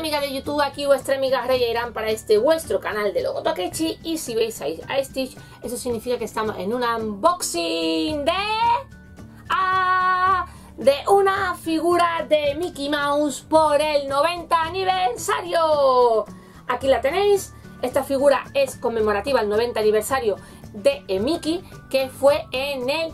amiga de YouTube, aquí vuestra amiga Raya Irán para este vuestro canal de Logo Tokechi. Y si veis ahí a Stitch, eso significa que estamos en un unboxing de una figura de Mickey Mouse por el 90 aniversario. Aquí la tenéis. Esta figura es conmemorativa al 90 aniversario de Mickey, que fue en el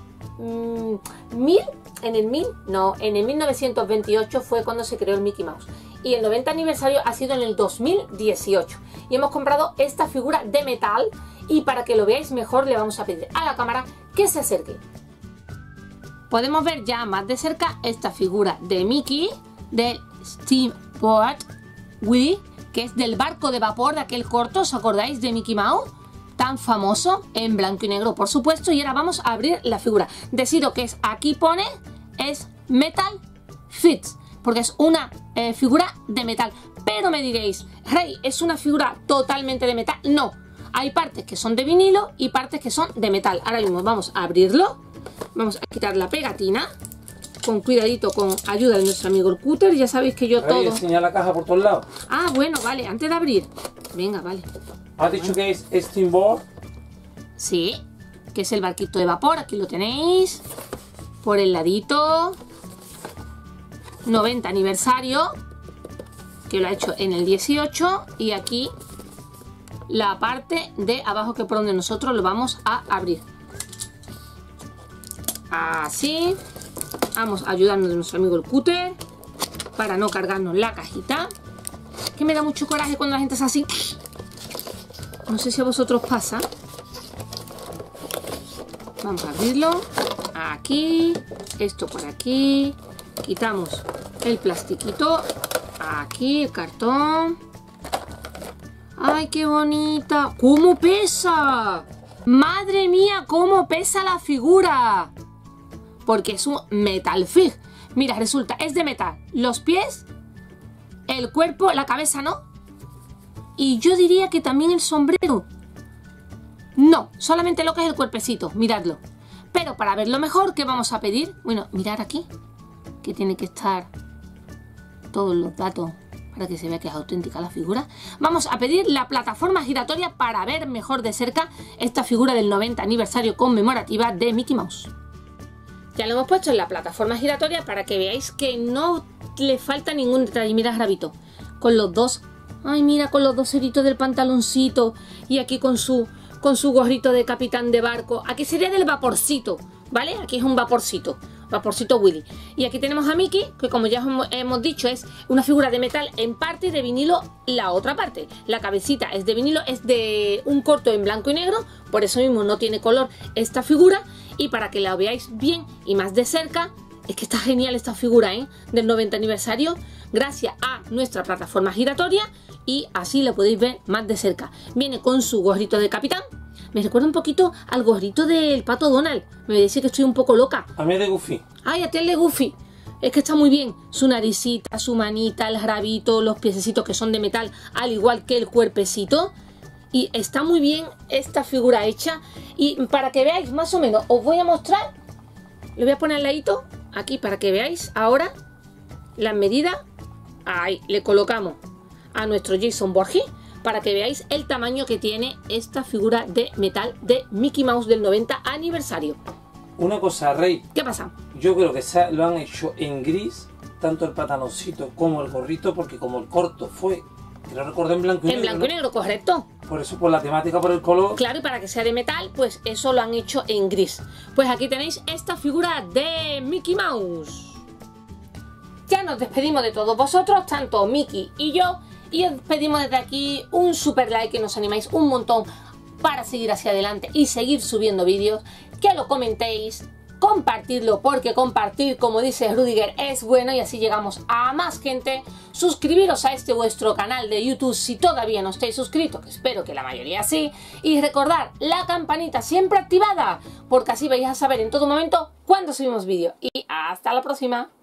1928 fue cuando se creó el Mickey Mouse. Y el 90 aniversario ha sido en el 2018. Y hemos comprado esta figura de metal. Y para que lo veáis mejor, le vamos a pedir a la cámara que se acerque. Podemos ver ya más de cerca esta figura de Mickey, del Steamboat Willie, que es del barco de vapor de aquel corto, ¿os acordáis de Mickey Mouse? Tan famoso, en blanco y negro, por supuesto. Y ahora vamos a abrir la figura. Decido que es, aquí pone, es Metal Fits, porque es una figura de metal. Pero me diréis, Rey, ¿es una figura totalmente de metal? No, hay partes que son de vinilo y partes que son de metal. Ahora mismo vamos a abrirlo. Vamos a quitar la pegatina, con cuidadito, con ayuda de nuestro amigo el cúter. Ya sabéis que yo todo... enseñar la caja por todos lados. Ah, bueno, vale, antes de abrir. Venga, vale. ¿Has dicho que es Steamboat? Sí, que es el barquito de vapor. Aquí lo tenéis. Por el ladito. 90 aniversario, que lo ha hecho en el 18. Y aquí la parte de abajo, que por donde nosotros lo vamos a abrir. Así. Vamos a ayudarnos de nuestro amigo el cúter para no cargarnos la cajita, que me da mucho coraje cuando la gente es así. No sé si a vosotros pasa. Vamos a abrirlo. Aquí, esto por aquí. Quitamos el plastiquito. Aquí el cartón. ¡Ay, qué bonita! ¿Cómo pesa? ¡Madre mía, cómo pesa la figura! Porque es un metal fig. Mira, resulta, es de metal. Los pies, el cuerpo, la cabeza no. Y yo diría que también el sombrero. No, solamente lo que es el cuerpecito, miradlo. Pero para verlo mejor, ¿qué vamos a pedir? Bueno, mirad aquí, que tiene que estar todos los datos para que se vea que es auténtica la figura. Vamos a pedir la plataforma giratoria para ver mejor de cerca esta figura del 90 aniversario conmemorativa de Mickey Mouse. Ya lo hemos puesto en la plataforma giratoria para que veáis que no le falta ningún detalle. Mira, Rabito, con los dos... Ay, mira, con los dos ceritos del pantaloncito. Y aquí con su gorrito de capitán de barco. Aquí sería del vaporcito, ¿vale? Aquí es un vaporcito. Vaporcito Willy. Y aquí tenemos a Mickey, que como ya hemos dicho, es una figura de metal en parte y de vinilo la otra parte. La cabecita es de vinilo, es de un corto en blanco y negro. Por eso mismo no tiene color esta figura. Y para que la veáis bien y más de cerca, es que está genial esta figura, ¿eh? Del 90 aniversario, gracias a nuestra plataforma giratoria, y así la podéis ver más de cerca. Viene con su gorrito de capitán. Me recuerda un poquito al gorrito del Pato Donald. Me dice que estoy un poco loca. A mí es de Goofy. Ay, a ti es de Goofy. Es que está muy bien. Su naricita, su manita, el rabito, los piececitos que son de metal, al igual que el cuerpecito. Y está muy bien esta figura hecha. Y para que veáis más o menos, os voy a mostrar. Le voy a poner al ladito, aquí, para que veáis ahora las medidas. Ahí, le colocamos a nuestro Jason Voorhees, para que veáis el tamaño que tiene esta figura de metal de Mickey Mouse del 90 aniversario. Una cosa, Rey. ¿Qué pasa? Yo creo que lo han hecho en gris, tanto el pantaloncito como el gorrito, porque como el corto fue... Que lo recuerdo en blanco y negro. En blanco y negro, correcto. Por eso, por la temática, por el color. Claro, y para que sea de metal, pues eso lo han hecho en gris. Pues aquí tenéis esta figura de Mickey Mouse. Ya nos despedimos de todos vosotros, tanto Mickey y yo. Y os pedimos desde aquí un super like, que nos animáis un montón para seguir hacia adelante y seguir subiendo vídeos. Que lo comentéis. Compartirlo, porque compartir, como dice Rudiger, es bueno y así llegamos a más gente. Suscribiros a este vuestro canal de YouTube si todavía no estáis suscritos, que espero que la mayoría sí. Y recordad, la campanita siempre activada, porque así vais a saber en todo momento cuando subimos vídeo. Y hasta la próxima.